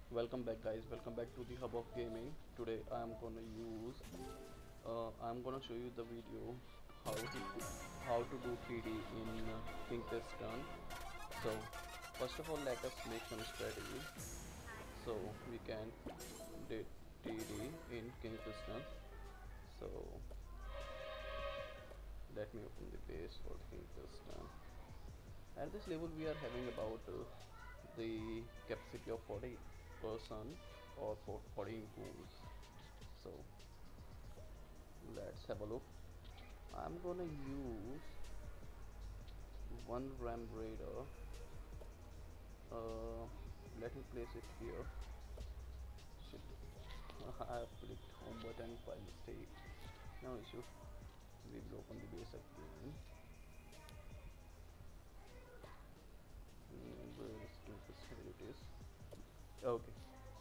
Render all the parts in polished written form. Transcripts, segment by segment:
Welcome back, guys. Welcome back to the hub of gaming. Today I'm gonna show you the video how to do TD in King's Turn. So first of all, let us make some strategy so we can do TD in King's Turn. So let me open the base for King's Turn. At this level, we are having about the capacity of 40 person or for 40 moves. So let's have a look. I'm gonna use one ram raider. Let me place it here. Shit. I have clicked home button by mistake. No issue. We will open the base again. Where is this? Here it is. Okay.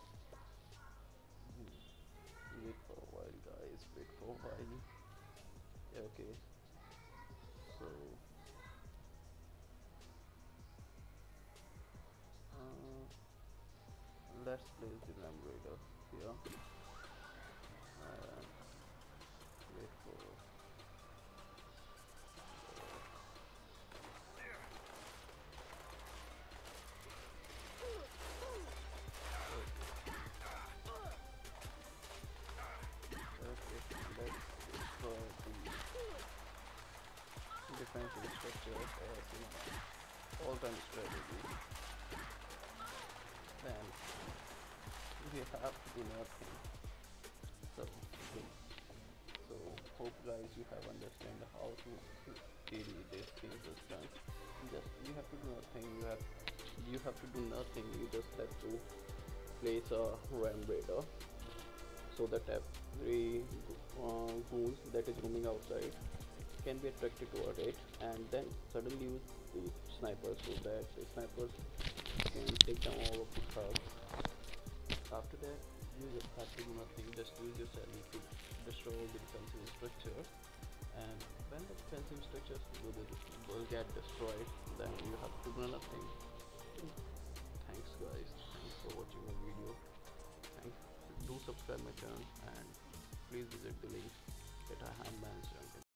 Wait for a while, guys. Wait for a while. Okay. So uh, let's place the ram raider here and wait for okay, let's destroy the defensive structures as all time strategy. Then we have to do nothing. So so hope guys you have understand how to deal with this thing system. Just you have to do nothing. You have to do nothing. You just have to place a ram raider so that every goons that is roaming outside can be attracted toward it, and then suddenly use the sniper so that the snipers can take down all of the thugs. After that, you just have to do nothing, just use your salary to destroy all the defensive structures, and when the defensive structures will get destroyed, then you have to do nothing. Thanks guys, thanks for watching my video. Thanks, do subscribe my channel and please visit the link that I have mentioned